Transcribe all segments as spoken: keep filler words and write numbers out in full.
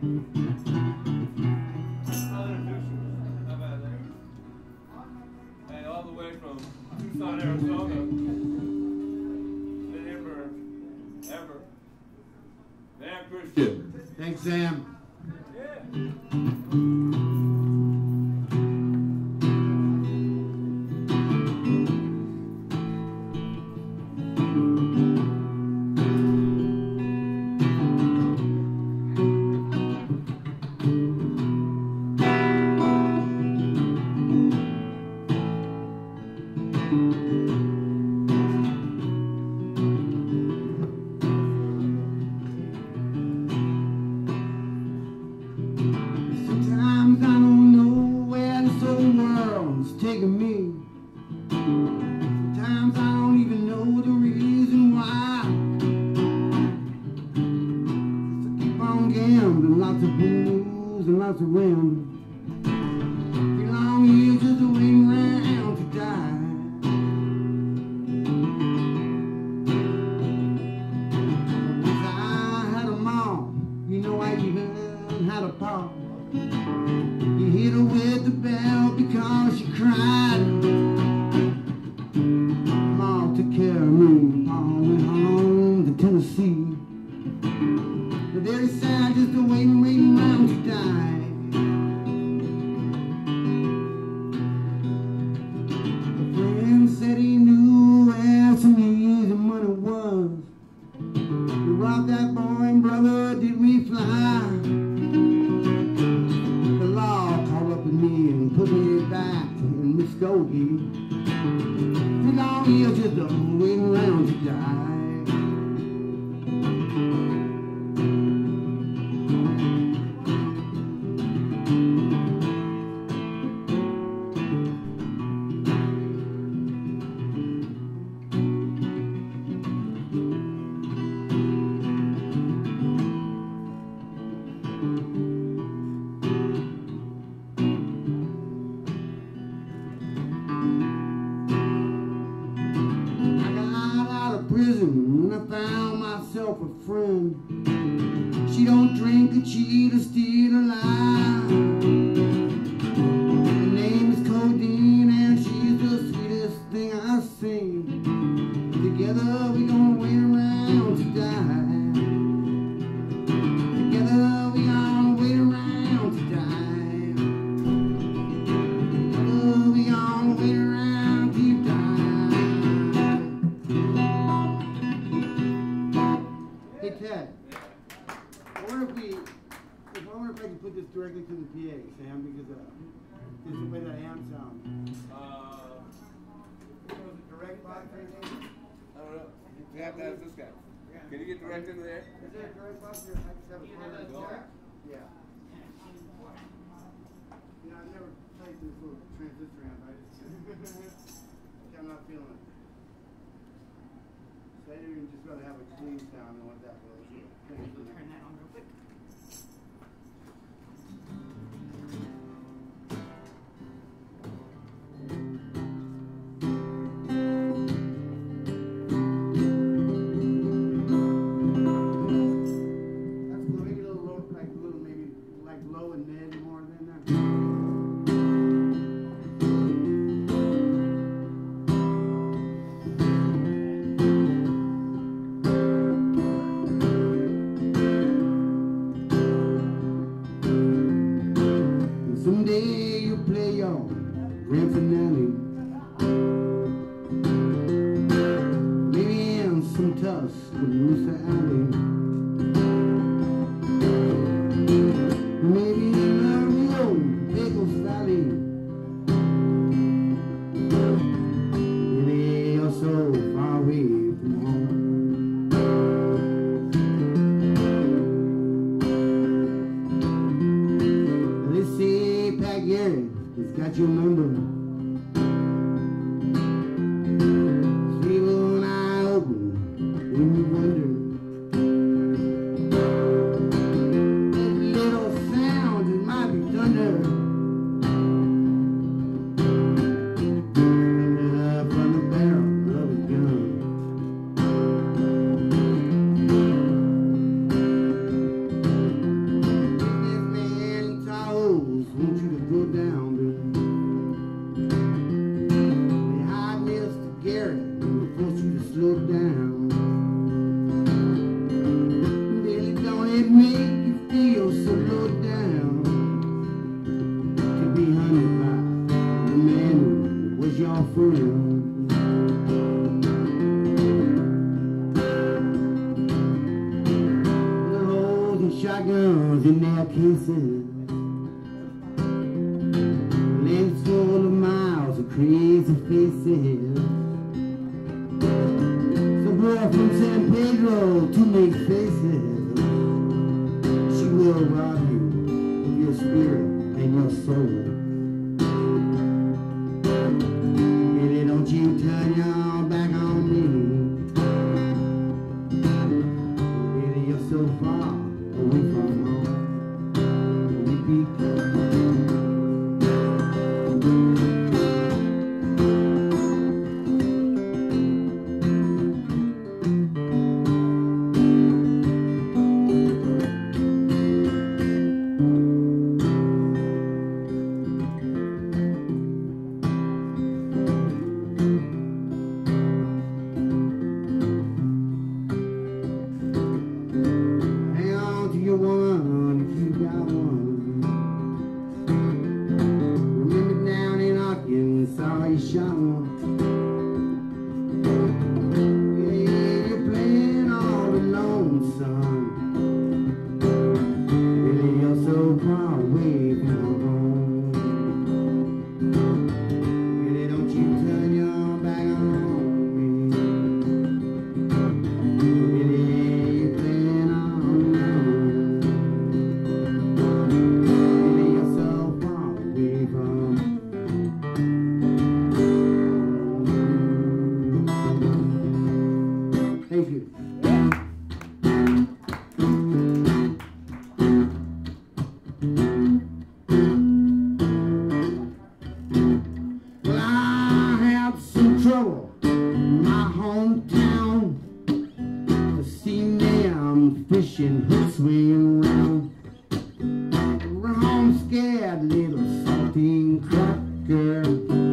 I'll introduce you. How about that? Hey, all the way from Tucson, Arizona. Been here forever. Sam Christian. Thanks, Sam. Yeah. Thorns in their kisses, lips full of miles of crazy faces. Some boy from San Pedro to make faces. She will rob you of your spirit and your soul. Baby, don't you turn your back on me. Baby, you're so far away from home. We be fishing hooks swinging round. Wrong scared little saltine cracker.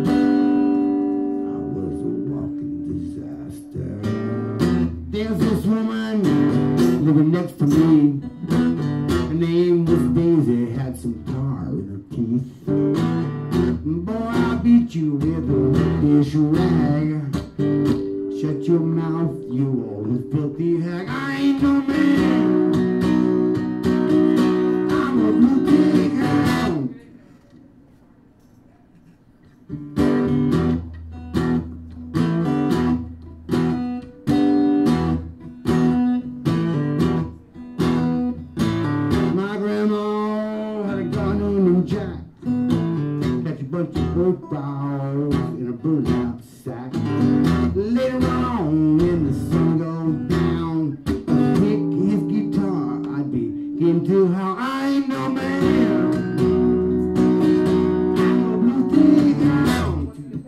I was a walking disaster. There's this woman living next to me. Her name was Daisy, had some tar in her teeth. Boy, I'll beat you with a dish rag. Shut your mouth, you old filthy hag. I ain't no man. I'm a blue pig hound. My grandma had a gun named Jack. Catch a bunch of bird balls in a burlap sack. Later on, when the sun goes down, I'd pick his guitar, I'd begin to how I ain't no man. I'm a blue pig hound.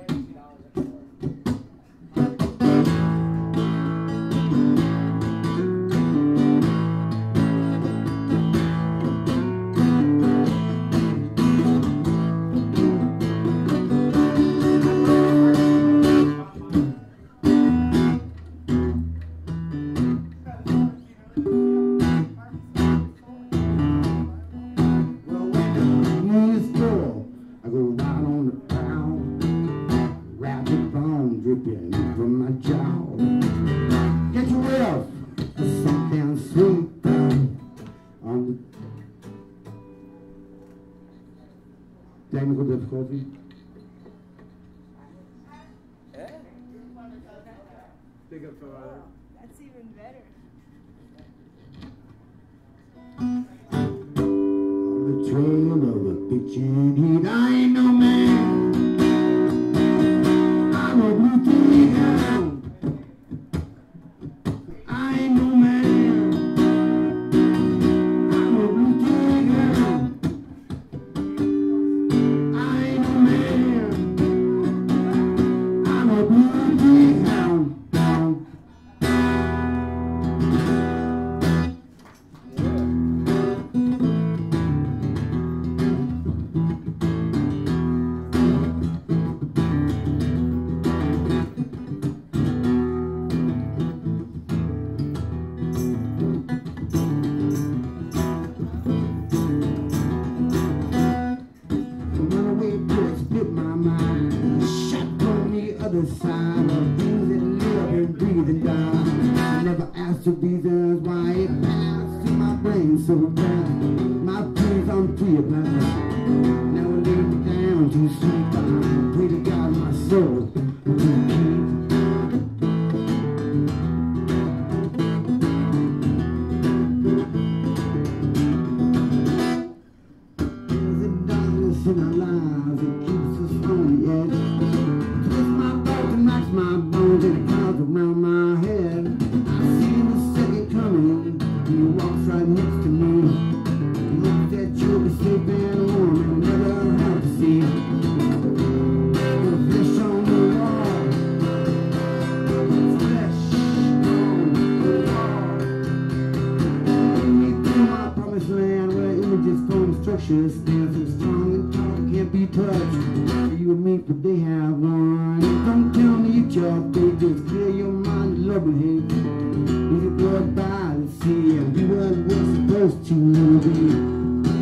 Dripping from my jaw. Get your will something sweet um, on the technical difficulty. Eh? Pick up from other. That's even better. On the trail of a bitchin' heat, I ain't no man. I'm a blue pig hound. I ain't no man. I'm a blue pig hound. I ain't no man. I'm a blue pig hound. Other side of things that live and breathe and die. I never asked the reasons why it passed through my brain so bad. feel like now I lay me down to sleep. I pray to God my soul will keep. There's a darkness in our lives that keeps us on the edge. Twist my thoughts and knocks my bones and it clouds around my head. I see him a second coming. He walks right next to me. He looks at you to sleep and warm and never have to see. The flesh on the wall. Flesh on the wall. Lead me through my promised land where images form structures stand so strong and tall can't be touched. You and me, but they have one. Don't tell me you just they just clear your mind of love and hate. We could go by the sea and be what we're supposed to be.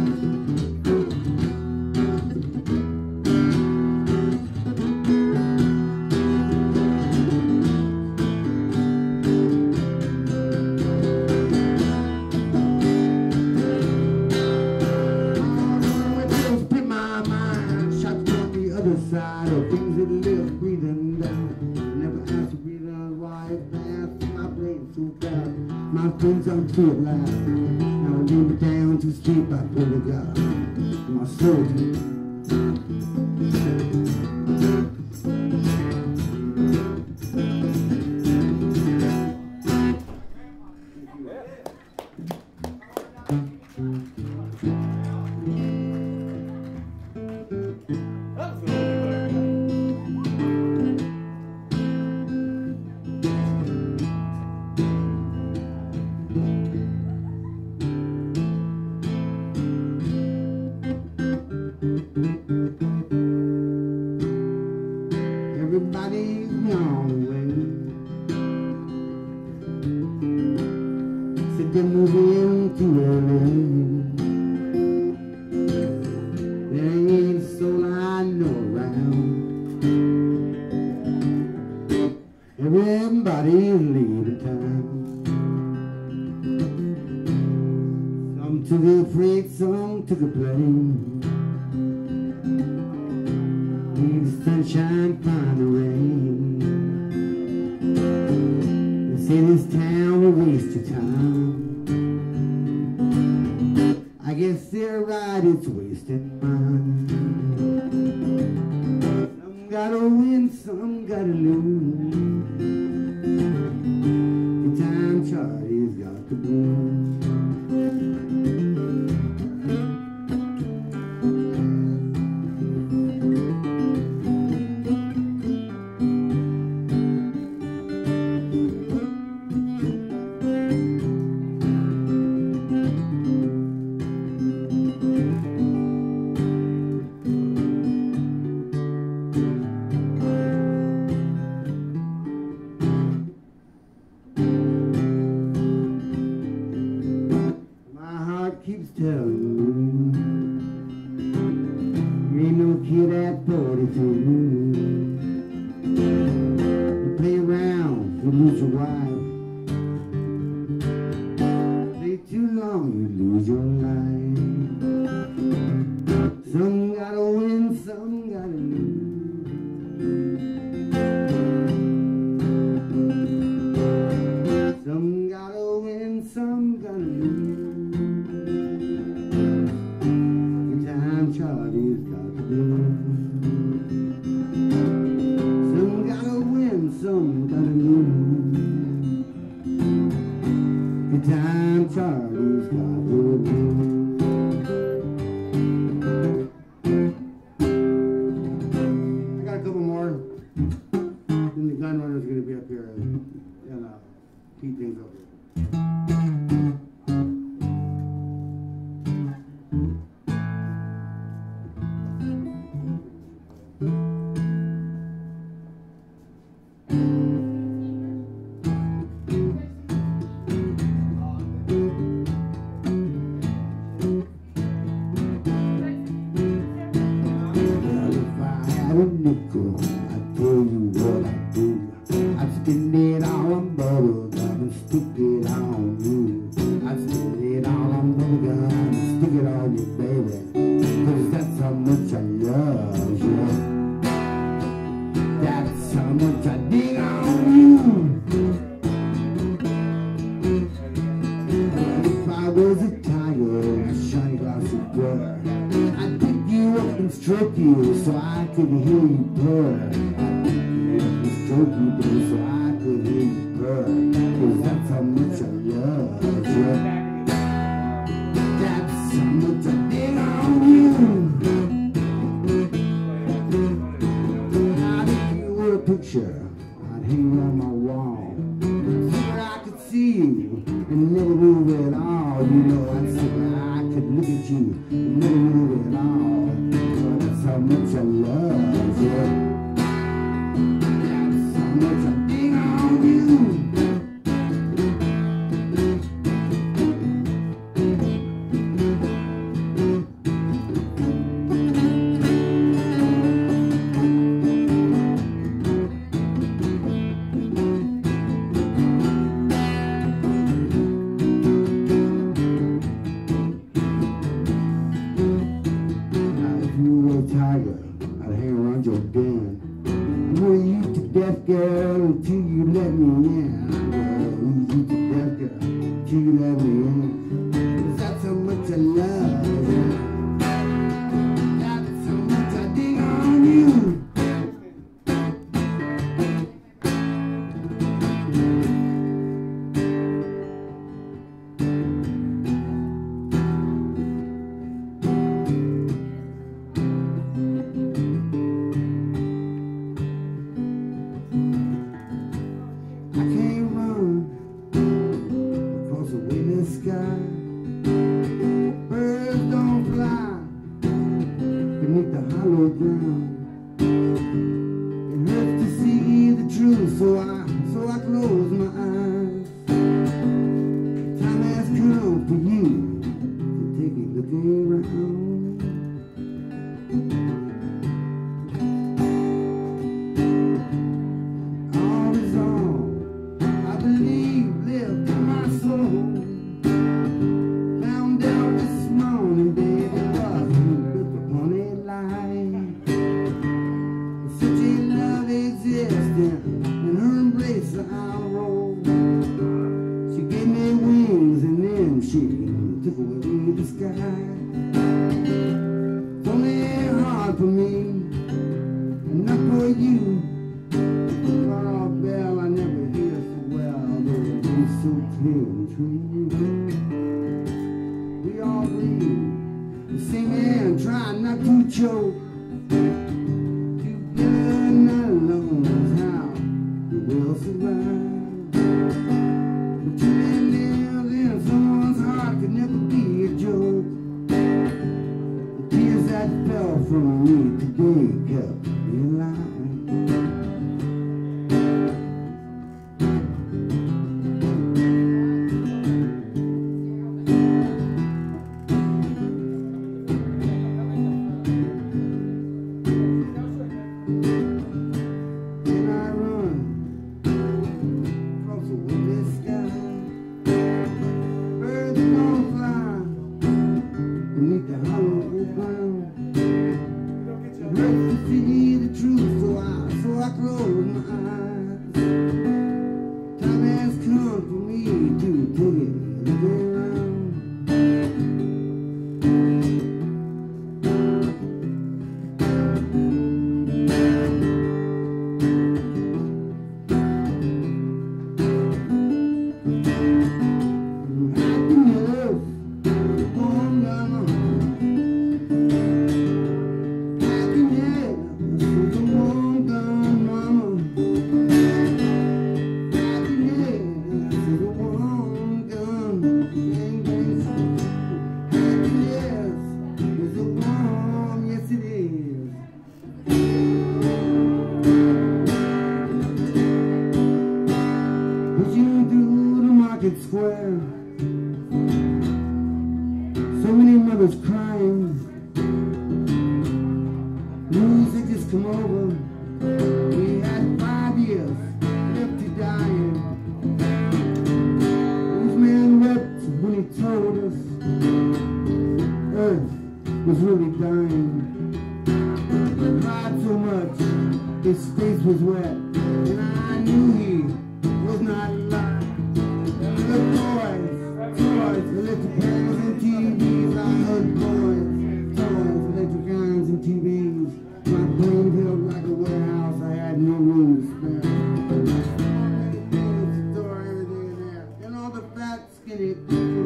Split my mind, shot down the other side of things that live breathing down. Never asked to breathe on why it passed my brain so fast. My friends don't feel alive. Now I lay me down to sleep. I pray to God my soul to everybody's gone away. Said they're moving to L A. There ain't a soul I know around. Everybody's leaving town. Some took a freight, some took a plane. Need the sunshine, find the rain. They say this town will waste your time. I guess they're right, it's wasting mine. Some gotta win, some gotta lose. The time Charlie's got the blues. Keeps telling me you ain't no kid at forty-two. You play around, you lose your wife. Play too long, you lose your life. Some gotta win, some gotta lose. Some gotta win, some gotta lose. Charlie's got the blues. Some gotta win, some gotta lose. on you, baby, 'cause that's how much I love you. That's how much I dig on you. If I was a tiger in a shiny glass of blur, I'd pick you up and stroke you so I could hear you purr. I'd pick you up and stroke you, baby, so I could hear you purr. 'Cause that's how much I love you. That's how much I dig on you. Now if you were a picture, I'd hang you on my wall so that I could see you and never move at all. You know, I'd say that I could look at you and never move at all. Well, that's how much I love you. That's how much I dig on you. Tiger, I'd hang around your den. I will you to death, girl, until you let me in. I will you to death, girl, until you let me in. 'Cause that's how much I love you. That's how much I dig on you. Sky. Birds don't fly beneath the hollow ground. It hurts to see the truth, so I, so I close my eyes. Time has come for you to take a look around. All is all I believe left in my soul. She took away the sky. It's only hard for me, and not for you. Oh, Belle, I never hear so well, though it's so clear and true. We all breathe, we sing and try not to choke. Together and not alone is how we will survive. But you and live in someone's heart could never be a joke. The tears that fell from me today kept me alive. Beneath the hollow ground, it hurts to see the truth, so I, so I close my eyes. Time has come for me to take it around. Square, so many mothers crying, news had just come over. We had five years left to die. This man wept when he told us earth was really dying. He cried so much, his face was wet, and I knew he was not lying. The boys, toys, electric fans and T Vs. I heard boys, toys, electric fans and T Vs. My brain felt like a warehouse. I had no room to spare. Everything, store, everything in there, and all the fat, skinny people.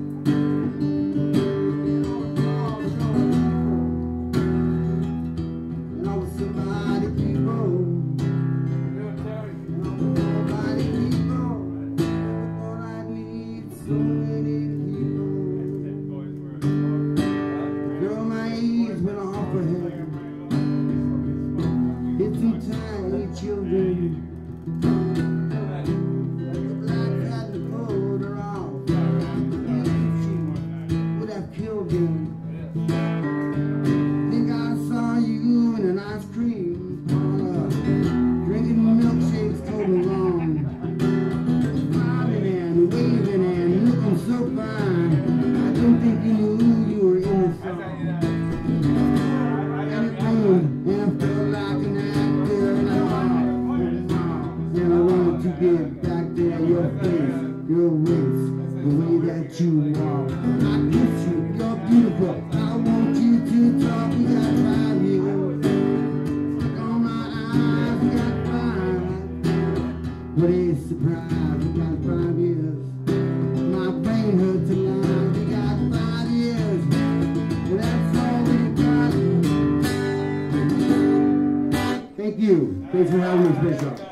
Children, the black had the coat off, she would have killed him. Think I saw you in an ice cream parlor, drinking milkshakes totally wrong, smiling and waving and looking so fine. I don't think you knew you were in the song. And it rained and I felt like an actor. To get back there, your face, your waist, the way that you walk. I kiss you, you're beautiful. I want you to talk. We got five years. On my eyes, we got five. What a surprise, we got five years. My brain hurts a lot. We got five years. Well, that's all we got. Thank you. Thanks for having me, Bishop.